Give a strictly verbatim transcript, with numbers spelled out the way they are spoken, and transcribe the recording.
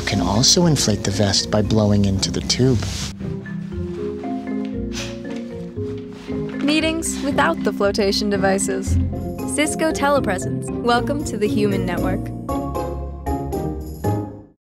can also inflate the vest by blowing into the tube. Meetings without the flotation devices. Cisco Telepresence. Welcome to the Human Network.